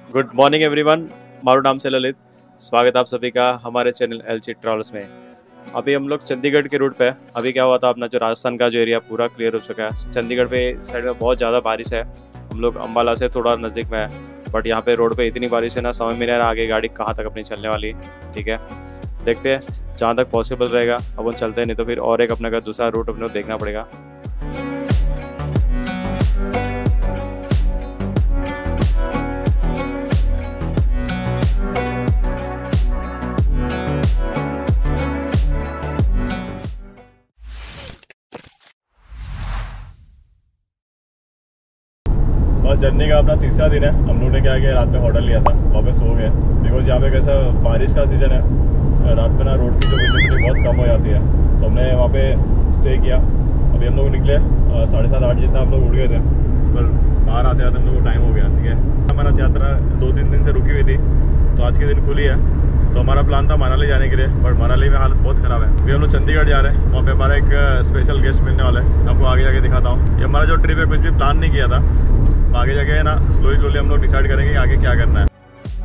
Good morning everyone, मारू नाम से ललित। स्वागत आप सभी का हमारे चैनल एलसी ट्रैवल्स में। अभी हम लोग चंडीगढ़ के रूट पे है। अभी क्या हुआ था, अपना जो राजस्थान का जो एरिया पूरा क्लियर हो चुका है। चंडीगढ़ पे साइड में बहुत ज़्यादा बारिश है। हम लोग अम्बाला से थोड़ा नज़दीक में है, बट यहाँ पे रोड पे इतनी बारिश है ना, समझ में नहीं आ रहा आगे गाड़ी कहाँ तक अपनी चलने वाली है। ठीक है, देखते हैं जहाँ तक पॉसिबल रहेगा अपन चलते हैं, नहीं तो फिर और एक अपने का दूसरा रूट अपने को देखना पड़ेगा। जर्नी का अपना तीसरा दिन है। हम लोगों ने क्या किया, रात में होटल लिया था, वापस सो गए। बिकॉज यहाँ पे कैसा बारिश का सीज़न है, रात में ना रोड की जो विजिबिलिटी बहुत कम हो जाती है, तो हमने वहाँ पे स्टे किया। अभी हम लोग निकले 7:30-8 जितना हम लोग उठ गए थे, पर बाहर आते आते हम लोग को टाइम हो गया। ठीक है, हमारा यात्रा 2-3 दिन से रुकी हुई थी, तो आज के दिन खुली है। तो हमारा प्लान था मनाली जाने के लिए, बट मनाली में हालत बहुत ख़राब है। अभी हम लोग चंडीगढ़ जा रहे हैं, वहाँ पे हमारा एक स्पेशल गेस्ट मिलने वाला है। आपको आगे जाके दिखाता हूँ। ये हमारा जो ट्रिप है, कुछ भी प्लान नहीं किया था। आगे जाके है ना, स्लोली हम लोग डिसाइड करेंगे आगे क्या करना है।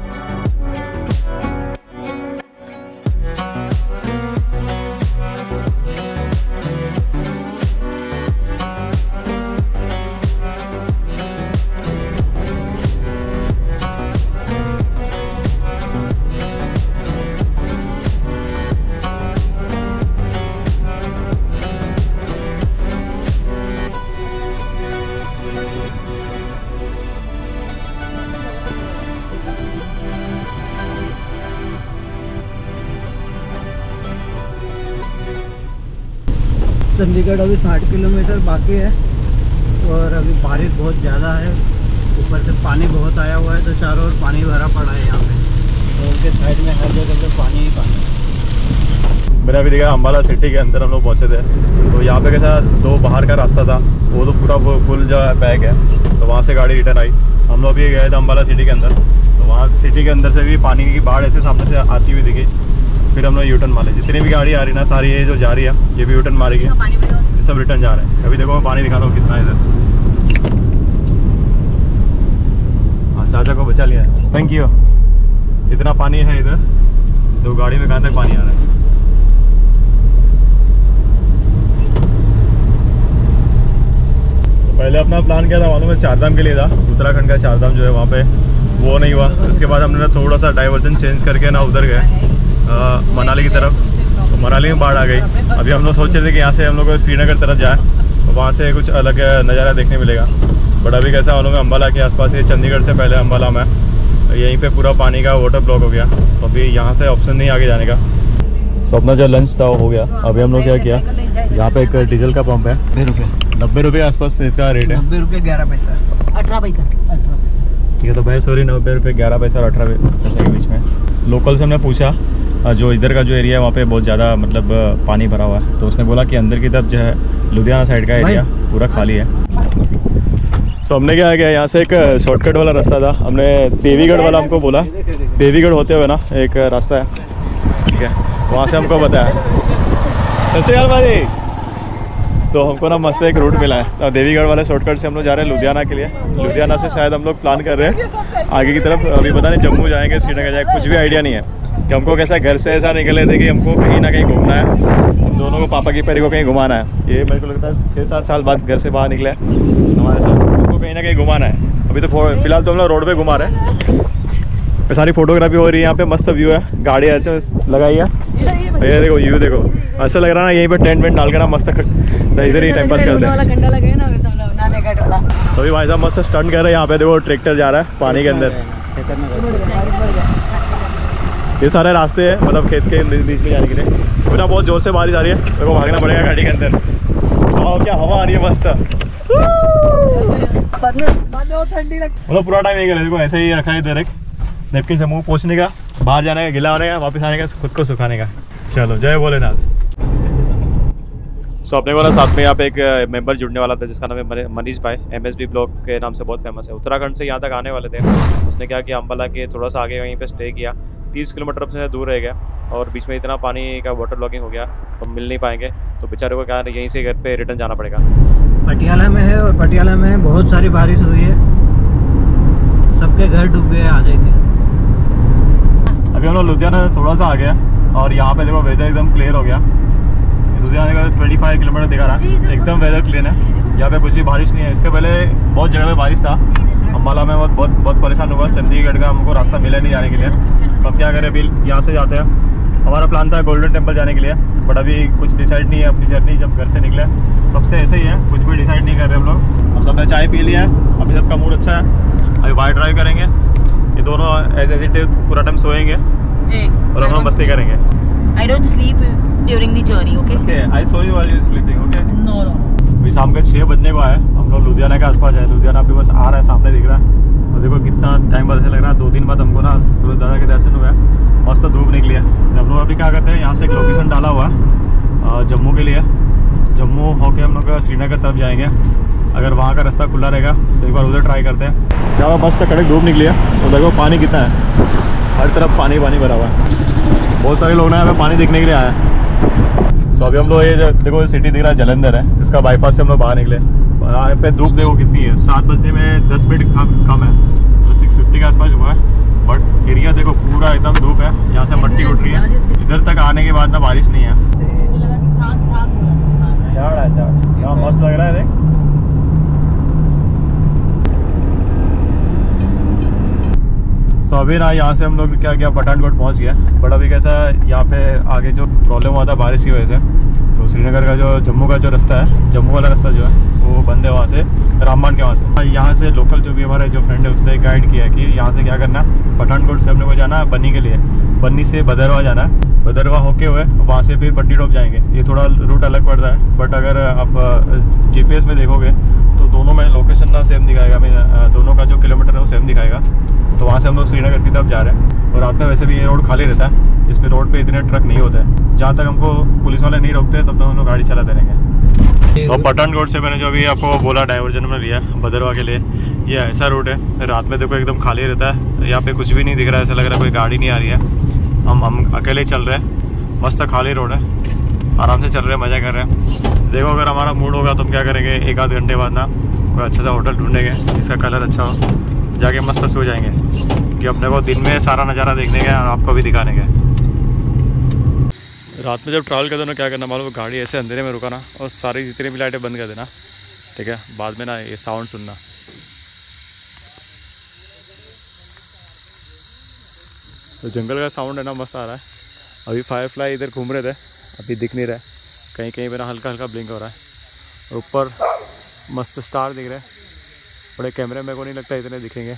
चंडीगढ़ अभी 60 किलोमीटर बाकी है और अभी बारिश बहुत ज़्यादा है। ऊपर से पानी बहुत आया हुआ है, तो चारों ओर पानी भरा पड़ा है यहाँ पे। रोड के साइड में हर जगह पे पानी ही पानी। मैंने अभी देखा अम्बाला सिटी के अंदर हम लोग पहुँचे थे, तो यहाँ पे कैसा 2 बाहर का रास्ता था, वो तो पूरा फुल जो बैग है, तो वहाँ से गाड़ी रिटर्न आई। हम लोग भी गए थे अम्बाला सिटी के अंदर, तो वहाँ सिटी के अंदर से भी पानी की बाढ़ ऐसे सामने से आती हुई दिखी। फिर हम लोग यूटर्न मारे। जितनी भी गाड़ी आ रही ना, सारी ये जो जा रही है, ये भी यूटर्न मारेगी, ये सब रिटर्न जा रहे हैं। अभी देखो मैं पानी दिखाता हूँ कितना है इधर। हाँ, चाचा को बचा लिया है, थैंक यू। इतना पानी है इधर, तो गाड़ी में कहाँ तक पानी आ रहा है। तो पहले अपना प्लान क्या था मालूम है, चारधाम के लिए था। उत्तराखंड का चारधाम जो है वहाँ पे, वो नहीं हुआ। उसके बाद हमने ना थोड़ा सा डाइवर्जन चेंज करके ना उधर गए मनाली की तरफ। तो मनाली में बाढ़ आ गई। अभी हम लोग सोच रहे थे कि यहाँ से हम लोग श्रीनगर तरफ जाए, तो वहाँ से कुछ अलग नज़ारा देखने मिलेगा। बट अभी कैसा हम लोग अम्बाला के आसपास, ये चंडीगढ़ से पहले अम्बाला में, तो यहीं पे पूरा पानी का वाटर ब्लॉक हो गया। तो अभी यहाँ से ऑप्शन नहीं आगे जाने का। तो अपना जो लंच था वो हो गया। अभी हम लोग क्या किया, यहाँ पे एक डीजल का पंप है, 90 रुपये आसपास इसका रेट है। 90 रुपये 11 पैसा 18 पैसा। ठीक है, तो भाई सॉरी, 90 रुपये 11 पैसा और 18 पैसे के बीच में। लोकल से हमने पूछा, जो इधर का जो एरिया है वहाँ पे बहुत ज़्यादा मतलब पानी भरा हुआ है, तो उसने बोला कि अंदर की तरफ जो है लुधियाना साइड का एरिया पूरा खाली है। सो हमने क्या किया, यहाँ से एक शॉर्टकट वाला रास्ता था, हमने देवीगढ़ वाला हमको बोला। देवीगढ़ होते हुए ना एक रास्ता है, ठीक है, वहाँ से हमको बताया। सत श्री अकाल भाई। तो हमको ना मस्त एक रूट मिला है, तो देवीगढ़ वाले शॉर्टकट से हम लोग जा रहे हैं लुधियाना के लिए। लुधियाना से शायद हम लोग प्लान कर रहे हैं आगे की तरफ। अभी पता नहीं जम्मू जाएंगे, श्रीनगर जाएंगे, कुछ भी आइडिया नहीं है कि हमको कैसा घर से ऐसा निकले थे कि हमको कहीं ना कहीं घूमना है। हम दोनों को, पापा की पैरी को कहीं घुमाना है। ये मेरे को लगता है 6-7 साल बाद घर से बाहर निकले हमारे साथ, हमको कहीं ना कहीं घुमाना है। अभी तो फिलहाल तो हम लोग रोड पे घुमा रहे हैं। सारी फोटोग्राफी हो रही है, यहाँ पे मस्त व्यू है, गाड़ी ऐसे लगाई है। ये देखो व्यू देखो, ऐसा लग रहा है ना यहीं पे टेंट वेंट डाल के ना मस्त इधर ही टाइम पास करते हैं। सभी भाई साहब मस्त स्टंट कर रहे हैं। यहाँ पे देखो ट्रैक्टर जा रहा है पानी के अंदर। ये सारे रास्ते हैं मतलब खेत के बीच में जाने के लिए। बिना बहुत जोर से बारिश आ रही है, मेरे को भागना पड़ेगा गाड़ी के अंदर। वाह क्या हवा आ रही है मस्त। मतलब पूरा टाइम यही देखो, ऐसे ही रखा है डायरेक्ट नेपकिन से मुँह पोंछने का, बाहर जाने का, गिला होने का, वापस आने का, खुद को सुखाने का। चलो जय भोलेनाथ। सो अपने को ना साथ में यहाँ पे एक मेंबर जुड़ने वाला था, जिसका नाम है मनीष भाई, MSB ब्लॉग के नाम से बहुत फेमस है। उत्तराखंड से यहाँ तक आने वाले थे। उसने क्या किया, अम्बाला के थोड़ा सा आगे वहीं पे स्टे किया। 30 किलोमीटर से दूर रह गया और बीच में इतना पानी का वाटर ब्लॉकिंग हो गया तो मिल नहीं पाएंगे। तो बेचारे को क्या यहीं से घर पे रिटर्न जाना पड़ेगा। पटियाला में है और पटियाला में बहुत सारी बारिश हुई है। सबके घर डूब गए आधे के। अभी हम लोग लुधियाना से थोड़ा सा आ गया और यहाँ पे देखो वेदर एकदम क्लियर हो गया। लुधियाना का 25 किलोमीटर दिखा रहा है, एकदम वेदर क्लियर है। यहाँ पे कुछ भी बारिश नहीं है। इसके पहले बहुत जगह पे बारिश था। अम्बाला में बहुत परेशान हुआ। चंडीगढ़ का हमको रास्ता मिला नहीं जाने के लिए, तो अब क्या करें, अभी यहाँ से जाते हैं। हमारा प्लान था गोल्डन टेम्पल जाने के लिए, बट अभी कुछ डिसाइड नहीं है। अपनी जर्नी जब घर से निकले तब से ऐसे ही है, कुछ भी डिसाइड नहीं कर रहे हम लोग। हम सबने चाय पी लिया है, अभी सबका मूड अच्छा है। अभी बाइक ड्राइव करेंगे, ये दोनों एज एज पूरा टाइम सोएंगे और हम लोग मस्ती करेंगे। I don't sleep during the journey, okay? Okay, I saw you while you sleeping, okay? No. अभी शाम के 6 बजने को आए, हम लोग लुधियाना के आसपास है। लुधियाना अभी बस आ रहा है, सामने दिख रहा है। और देखो कितना टाइम बाद ऐसा लग रहा है। 2 दिन बाद हमको ना सूरज दादा के दर्शन हुआ है, मस्त धूप निकली है। हम लोग अभी क्या करते हैं, यहाँ से एक लोकेशन डाला हुआ है जम्मू के लिए। जम्मू होके हम लोग श्रीनगर तरफ जाएंगे। अगर वहाँ का रास्ता खुला रहेगा तो एक बार उधर ट्राई करते हैं। यहाँ पर मस्त कड़क धूप निकली है और देखो पानी कितना है, हर तरफ पानी भरा हुआ है। बहुत सारे लोग ना यहाँ पे पानी देखने के लिए आए हैं। सो अभी हम लोग ये देखो सिटी दिख रहा है, जलंधर है, इसका बाईपास से हम लोग बाहर निकले। यहाँ पे धूप देखो कितनी है, 7 बजने में 10 मिनट कम है, तो 6:50 के आसपास हुआ है। बट एरिया देखो पूरा एकदम धूप है, यहाँ से मट्टी उठ रही है। इधर तक आने के बाद ना बारिश नहीं है। यहाँ मस्त लग रहा है देख। सो अभी ना यहाँ से हम लोग क्या किया, पठानकोट पहुँच गया। बट अभी कैसा यहाँ पे आगे जो प्रॉब्लम हुआ था बारिश की वजह से, तो श्रीनगर का जो जम्मू का जो रास्ता है, जम्मू वाला रास्ता जो है वो बंद है वहाँ से, रामबान के वहाँ से। यहाँ से लोकल जो भी हमारे जो फ्रेंड है उसने गाइड किया कि यहाँ से क्या करना, पठानकोट से हम लोग को जाना है बन्नी के लिए, बन्नी से भदरवा जाना है, भदरवा होके हुए वहाँ से फिर पट्टी टॉप जाएंगे। ये थोड़ा रूट अलग पड़ता है, बट अगर आप GPS में देखोगे तो दोनों में लोकेशन ना सेम दिखाएगा। मैं दोनों का जो किलोमीटर है वो सेम दिखाएगा। तो वहाँ से हम लोग श्रीनगर की तरफ जा रहे हैं। और रात में वैसे भी ये रोड खाली रहता है, इस पे रोड पे इतने ट्रक नहीं होते हैं। जहाँ तक हमको पुलिस वाले नहीं रोकते तब तक हम लोग गाड़ी चलाते रहेंगे। तो पठानकोट से मैंने जो अभी आपको बोला डाइवर्जन में लिया भदरवा के लिए, ये ऐसा रूट है। रात में देखो एकदम खाली रहता है, यहाँ पे कुछ भी नहीं दिख रहा है, ऐसा लग रहा है कोई गाड़ी नहीं आ रही है। हम अकेले चल रहे हैं, मस्त खाली रोड है, आराम से चल रहे हैं, मज़ा कर रहे हैं। देखो अगर हमारा मूड होगा तो हम क्या करेंगे, 1-8 घंटे बाद ना कोई अच्छा सा होटल ढूंढेंगे इसका कलर अच्छा हो, जाके मस्त सो जाएंगे, क्योंकि अपने को दिन में सारा नज़ारा देखने का और आपको भी दिखाने का। रात में जब ट्रैवल करते हो ना क्या करना मालूम, गाड़ी ऐसे अंधेरे में रुकाना और सारी जितनी भी लाइटें बंद कर देना, ठीक है। बाद में ना ये साउंड सुनना, तो जंगल का साउंड है ना मस्त आ रहा है। अभी फायरफ्लाई इधर घूम रहे थे, अभी दिख नहीं रहा है, कहीं कहीं पे ना हल्का हल्का ब्लिंक हो रहा है। और ऊपर मस्त स्टार दिख रहे हैं, बड़े कैमरे में को नहीं लगता इतने दिखेंगे।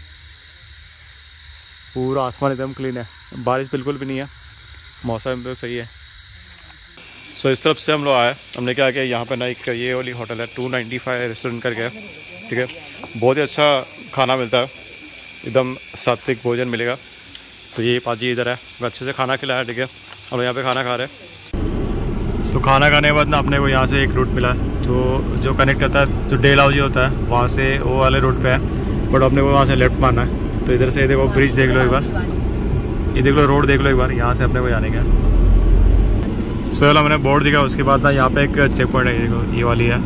पूरा आसमान एकदम क्लीन है, बारिश बिल्कुल भी नहीं है, मौसम तो सही है। सो इस तरफ से हम लोग आए, हमने क्या किया, यहाँ पे ना एक ये वाली होटल है 295 रेस्टोरेंट करके, ठीक है। बहुत ही अच्छा खाना मिलता है, एकदम सात्विक भोजन मिलेगा। तो ये पाजी इधर है, अच्छे से खाना खिलाया, ठीक है। हम लोग यहाँ पे खाना खा रहे हैं। सो खाना खाने के बाद ना अपने को यहाँ से एक रूट मिला जो कनेक्ट करता है, जो डेलहाउसी होता है वहाँ से वो वाले रूट पे है, बट अपने को वहाँ से लेफ्ट मारना है। तो इधर से देखो ब्रिज देख लो एक बार, ये देख लो रोड देख लो एक बार, यहाँ से अपने को जाने का। सो हमने बोर्ड दिखा, उसके बाद ना यहाँ पे एक चेक पॉइंट है, देखो ये वाली है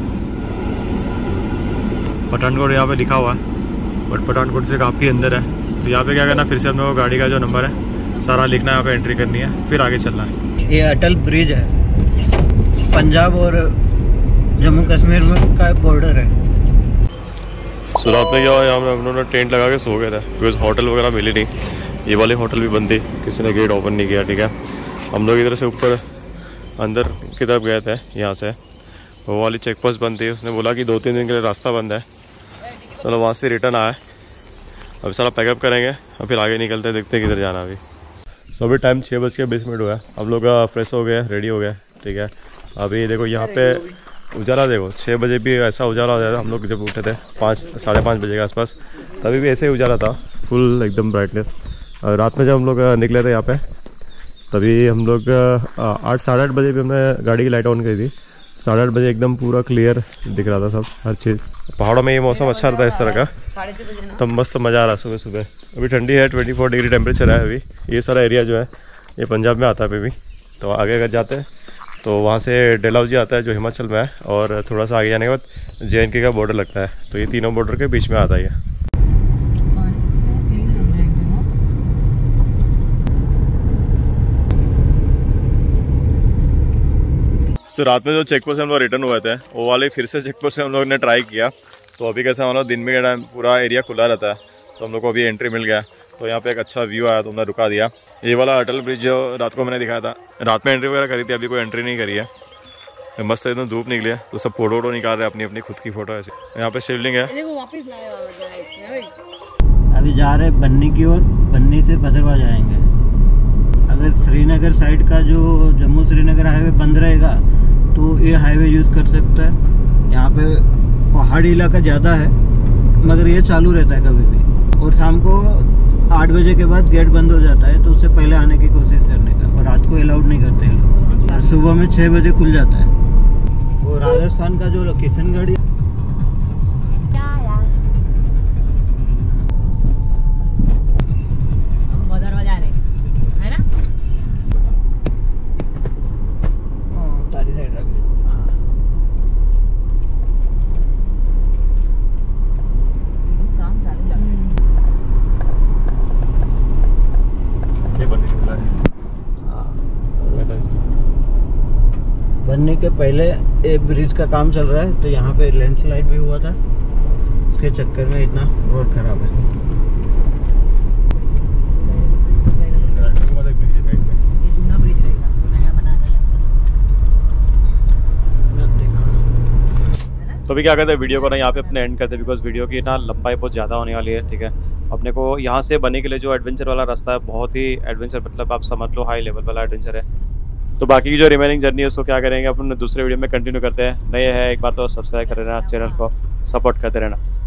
पठानकोट, यहाँ पे लिखा हुआ है, बट पठानकोट से काफ़ी अंदर है। तो यहाँ पे क्या करना, फिर से अपने को गाड़ी का जो नंबर है सारा लिखना है, यहाँ पे एंट्री करनी है, फिर आगे चलना है। ये अटल ब्रिज है, पंजाब और जम्मू कश्मीर में का बॉर्डर है। सो रात में क्या हुआ, यहाँ पे हम लोगों ने टेंट लगा के सो गए थे, बिकॉज होटल वगैरह मिली नहीं। ये वाली होटल भी बंद थी, किसी ने गेट ओपन नहीं किया, ठीक है। हम लोग इधर से ऊपर अंदर की तरफ गए थे, यहाँ से वो वाली चेक पोस्ट बंद थी, उसने बोला कि 2-3 दिन के लिए रास्ता बंद है। चलो वहाँ से रिटर्न आया, अभी सारा पैकअप करेंगे और फिर आगे निकलते हैं, देखते हैं किधर जाना अभी। सो अभी टाइम 6:20 हुआ है, हम लोग फ्रेश हो गए, रेडी हो गए, ठीक है। अभी देखो यहाँ पे उजाला देखो, 6 बजे भी ऐसा उजाला हो जाता। हम लोग जब उठे थे 5-5:30 बजे के आसपास, तभी भी ऐसे ही उजाला था, फुल एकदम ब्राइटनेस। रात में जब हम लोग निकले थे यहाँ पे, तभी हम लोग 8-8:30 बजे भी हमने गाड़ी की लाइट ऑन करी थी। 8:30 बजे एकदम पूरा क्लियर दिख रहा था सब, हर चीज़। पहाड़ों में ये मौसम अच्छा रहता है इस तरह का, तब मस्त मज़ा आ रहा है सुबह सुबह। अभी ठंडी है, 24 डिग्री टेम्परेचर है अभी। ये सारा एरिया जो है ये पंजाब में आता है अभी भी। तो आगे अगर जाते हैं तो वहाँ से डेलहाउसी आता है जो हिमाचल में है, और थोड़ा सा आगे जाने के बाद JNK का बॉर्डर लगता है। तो ये तीनों बॉर्डर के बीच में आता है। सो रात में जो चेक पोस्ट से हम लोग रिटर्न हुए थे वो वाले फिर से चेक पोस्ट से हम लोग ने ट्राई किया। तो अभी कैसा हम लोग दिन में टाइम पूरा एरिया खुला रहता है तो हम लोग को अभी एंट्री मिल गया। तो यहाँ पे एक अच्छा व्यू आया तो हमने रुका दिया। ये वाला अटल ब्रिज जो रात को मैंने दिखाया था, रात में एंट्री वगैरह करी थी, अभी कोई एंट्री नहीं करी है। मस्त एकदम धूप निकली है तो सब फोटो वोटो निकाल रहे हैं अपनी अपनी खुद की फोटो। ऐसे यहाँ पे शिवलिंग है। अभी जा रहे बन्नी की ओर, बन्नी से भद्रवाह जाएंगे। अगर श्रीनगर साइड का जो जम्मू श्रीनगर हाईवे बंद रहेगा तो ये हाईवे यूज़ कर सकता है। यहाँ पे पहाड़ी इलाका ज़्यादा है मगर ये चालू रहता है कभी भी। और शाम को 8 बजे के बाद गेट बंद हो जाता है तो उससे पहले आने की कोशिश करने का। और रात को अलाउड नहीं करते हैं लोग। और सुबह में 6 बजे खुल जाता है। वो राजस्थान का जो किशनगढ़ बनने के पहले एक ब्रिज का काम चल रहा है तो यहाँ पे लैंडस्लाइड भी हुआ था। उसके चक्कर में इतना रोड खराब है। ये जूना ब्रिज रहेगा, नया बना रहे हैं। तो अभी क्या कहते हैं, वीडियो को ना यहाँ पे अपने एंड करते हैं बिकॉज वीडियो की ना लंबाई बहुत ज़्यादा होने वाली है। ठीक है, अपने को यहाँ से बनने के लिए जो एडवेंचर वाला रास्ता है बहुत ही एडवेंचर, मतलब आप समझ लो हाई लेवल वाला एडवेंचर है। तो बाकी की जो रिमेनिंग जर्नी है उसको क्या करेंगे अपन दूसरे वीडियो में कंटिन्यू करते हैं। नए है एक बार तो सब्सक्राइब कर रहना, चैनल को सपोर्ट करते रहना।